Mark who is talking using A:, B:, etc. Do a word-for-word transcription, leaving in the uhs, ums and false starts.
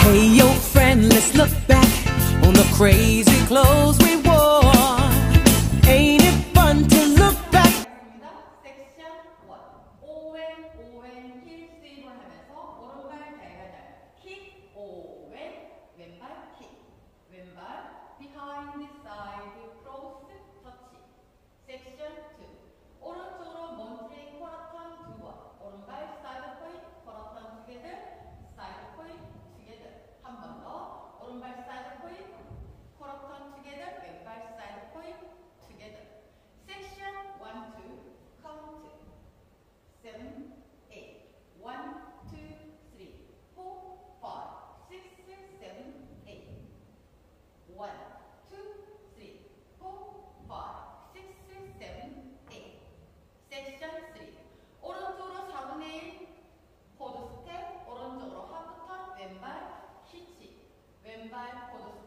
A: Hey yo friend, let's look back on the crazy clothes we wore. Ain't it fun to look back?
B: 섹션 원. 오웬, 오웬, 힐, 스윙을 하면서 오른발 달달달. 킥, 오웬, 왼발 킥. 왼발 behind side cross 터치. 섹션 투. 오른쪽으로 몬트레이 코라턴 두 번. 오른발 사이드 포인트 코라턴 투게더. 사이드 포인트 투게더. 한 번 더. 오른발 사이드 포인트 코라턴 투게더. 왼발 사이드 포인트 투게더. 섹션 원, 투, 카운트. seven, eight. one, two, three, four, five, six, seven, eight. one, two, three, four, five, six, seven, eight. 섹션 쓰리. 오른쪽으로 사분의 일 포드 스텝, 오른쪽으로 하프턴, 왼발 히치. 왼발 포드 스텝.